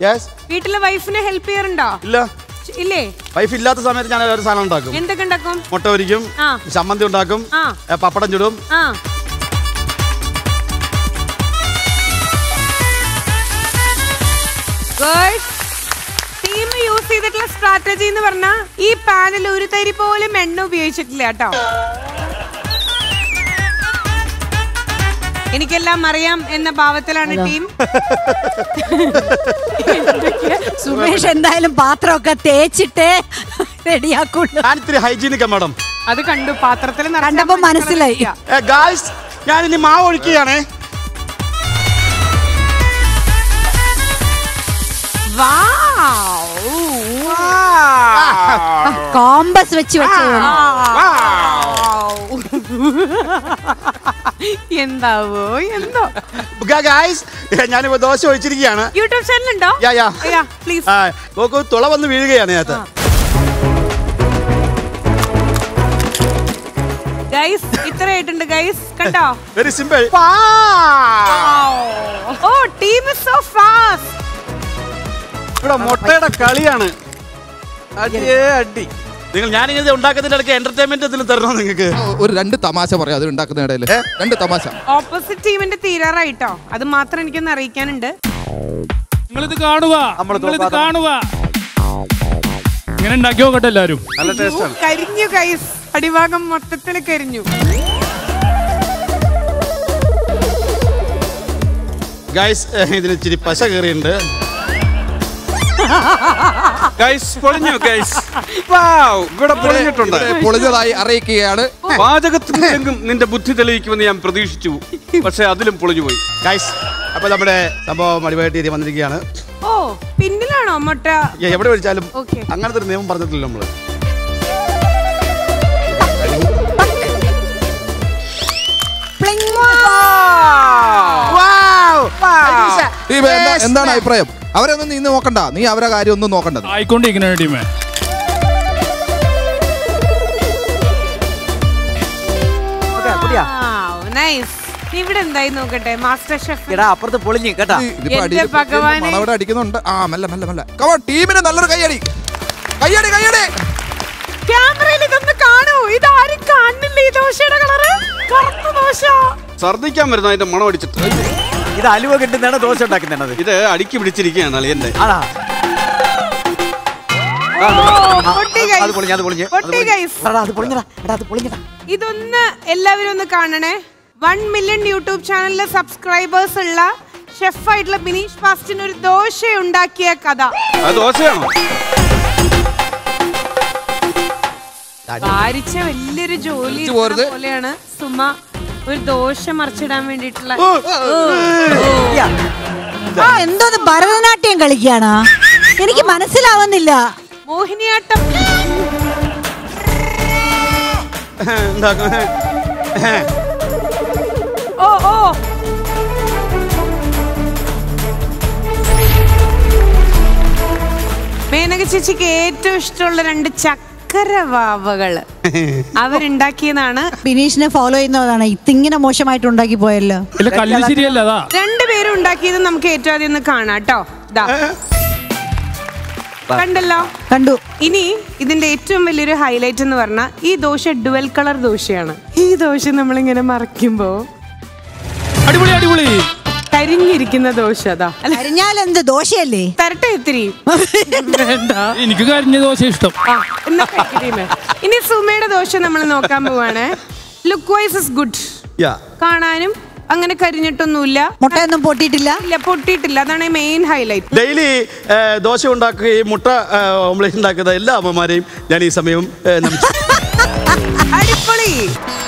വീട്ടിലെ വൈഫിനെ ഹെൽപ്പ് ചെയ്യാറുണ്ടോ? ഇല്ല. ഇല്ലേ? വൈഫ് ഇല്ലാത്ത സമയത്ത് ഞാൻ ഒരു സാധനം ഉണ്ടാക്കും. എന്തൊക്കെ ഉണ്ടാക്കും? മുട്ട പൊരിക്കും, ചമ്മന്തി ഉണ്ടാക്കും, പപ്പടം ചുടും. ടീം യൂസ് ചെയ്തിട്ടുള്ള സ്ട്രാറ്റജി എന്ന് പറഞ്ഞാൽ ഈ പാനിൽ ഒരു തരി പോലും എണ്ണ ഉപയോഗിച്ചിട്ടില്ല കേട്ടോ. എനിക്കെല്ലാം അറിയാം എന്ന ഭാവത്തിലാണ് ടീം. സുമേഷ് എന്തായാലും പാത്രമൊക്കെ തേച്ചിട്ടേ റെഡിയാക്കുള്ളൂ. ഹൈജീനിക്ക മാഡം. അത് കണ്ടു, പാത്രത്തിൽ കണ്ടപ്പോ മനസ്സിലായി. ഞാൻ ഇനി മാവ് ഒഴിക്കുകയാണേ. കോമ്പസ് വെച്ച് എന്താവോ എന്തോ. ഞാനിപ്പോ ദോശ ഒഴിച്ചിരിക്കുകയാണ്. യൂട്യൂബ് ചാനലുണ്ടോ? പ്ലീസ് നോക്കൂ, തുള വന്ന് വീഴുകയാണ് ഇതിനകത്ത്. ഗൈസ് ഇത്രയായിട്ടുണ്ട് ഗൈസ്, കണ്ടോ? Very simple. Oh team is so fast. ഇവിടെ മുട്ടയുടെ കളിയാണ്. അടി. നിങ്ങൾ ഞാനിങ്ങനെ ഉണ്ടാക്കുന്നതിന്റെ ഇടയ്ക്ക് എന്റർടൈൻമെന്റ് എന്തെങ്കിലും തരണോ നിങ്ങൾക്ക്? ഒരു 2 തമാശ പറയാം അത് ഉണ്ടാക്കുന്ന ഇടയിൽ. 2 തമാശ. ഓപ്പോസിറ്റ് ടീമിന്റെ തീരാറായിട്ടോ, അത് മാത്രം എനിക്കൊന്ന് അറിയിക്കാനുണ്ട്. നിങ്ങളിത് കാണുക, ഇങ്ങനെ ഉണ്ടാക്കി നോക്കട്ടെ എല്ലാരും. നല്ല ടേസ്റ്റ് ആണ്. കരിഞ്ഞു ഗൈസ്, അടിഭാഗം മൊത്തത്തിൽ കരിഞ്ഞു. ഗൈസ് ഇതിന് ഇച്ചിരി പശ കയറിയുണ്ട്. ഇവിടെ പൊളിഞ്ഞിട്ടുണ്ട്. പൊളിഞ്ഞതായി അറിയിക്കുകയാണ്. പാചകത്തിലെങ്കിലും നിന്റെ ബുദ്ധി തെളിയിക്കുമെന്ന് ഞാൻ പ്രതീക്ഷിച്ചു, പക്ഷെ അതിലും പൊളിഞ്ഞു പോയി. ഗൈസ് അപ്പൊ നമ്മുടെ സംഭവം അടിപൊളിയായിട്ട് വന്നിരിക്കുകയാണ്. ഓ പിന്നിലാണോ മുട്ട? എവിടെ വിളിച്ചാലും അങ്ങനത്തെ ഒരു നിയമം പറഞ്ഞിട്ടില്ല നമ്മള്. എന്താണ് അഭിപ്രായം? അവരൊന്നും നീ നോക്കണ്ട, നീ അവരെ കാര്യം ഒന്നും നോക്കണ്ട. ആയിക്കൊണ്ടിരിക്കുന്ന ടീമേ. ഇവിടെ എന്തായി നോക്കട്ടെ. മാസ്റ്റർ ഷെഫ് അപ്പുറത്ത് പൊളിഞ്ഞു കേട്ടാ. അടിക്കുന്നുണ്ട്. മെല്ലെ മെല്ലെ മെല്ലെ. ടീമിന് നല്ലൊരു കയ്യടി. ക്യാമറയിൽ ഇതൊന്ന് കാണൂ. ഇതാരും കാണുന്നില്ല ഈ ദോശയുടെ കളറ്. കറുത്ത ദോശ. ഛർദിക്കാൻ വരുന്ന അതിന്റെ മണം അടിച്ചിട്ട്. ഇത് അലുവ കിട്ടുന്നതാണ് ദോശ ഉണ്ടാക്കുന്നത്. ഇത് അടുക്കി പിടിച്ചിരിക്കുകയാണ് അളിയന്റെ. ഇതൊന്ന് എല്ലാവരും ഒന്ന് കാണണേ. 1 മില്യൺ യൂട്യൂബ് ചാനലിലെ സബ്സ്ക്രൈബേഴ്സ് ഉള്ള ഷെഫായിട്ടുള്ള ബിനീഷ് ഫാസ്റ്റിന് ഒരു ദോശ ഉണ്ടാക്കിയ കഥ. ദോശയാണോ? ഭാരിച്ച വലിയൊരു ജോലി പോലെയാണ് സുമ ഒരു ദോശ മറിച്ചിടാൻ വേണ്ടിട്ടുള്ള. എന്തോന്ന് ഭരതനാട്യം കളിക്കാണ്? എനിക്ക് മനസ്സിലാവുന്നില്ല. മോഹിനിയാട്ടം. ഓ ഓ മേനക ചേച്ചിക്ക് ഏറ്റവും ഇഷ്ടമുള്ള 2 ചക്കരവാവകള് അവരുണ്ടാക്കിയതാണ്. ബിനീഷിനെ ഫോളോ ചെയ്യുന്നതാണ്. ഇതിങ്ങനെ മോശമായിട്ട് ഉണ്ടാക്കി പോയല്ലോ. രണ്ടുപേരും ഉണ്ടാക്കിയത് നമുക്ക് ഏറ്റവും ആദ്യം ഒന്ന് കാണാം കേട്ടോ. കണ്ടല്ലോ? കണ്ടു. ഇനി ഇതിന്റെ ഏറ്റവും വലിയൊരു ഹൈലൈറ്റ് എന്ന് പറഞ്ഞാൽ ഈ ദോശ ഡുവൽ കളർ ദോശയാണ്. ഈ ദോശ നമ്മളിങ്ങനെ മറിക്കുമ്പോ കരിഞ്ഞിരിക്കുന്ന ദോശ. അതാ കരിഞ്ഞാലെന്ത് ദോശയല്ലേ? തരട്ടെ ഇത്തിരി. എനിക്ക് കരിഞ്ഞ ദോശ ഇഷ്ടം. ഇനി സുമയുടെ ദോശ നമ്മൾ നോക്കാൻ പോവാണ്. Look wise is good. കാണാനും അങ്ങനെ കരിഞ്ഞിട്ടൊന്നുമില്ല. മുട്ടയൊന്നും പൊട്ടിയിട്ടില്ല. ഇല്ല, പൊട്ടിയിട്ടില്ല. അതാണ് മെയിൻ ഹൈലൈറ്റ്. ഡെയിലി ദോശ ഉണ്ടാക്കുകയും മുട്ട ഓംലെറ്റ് ഉണ്ടാക്കുന്ന എല്ലാ അമ്മമാരെയും ഞാൻ ഈ സമയം അടിപൊളി.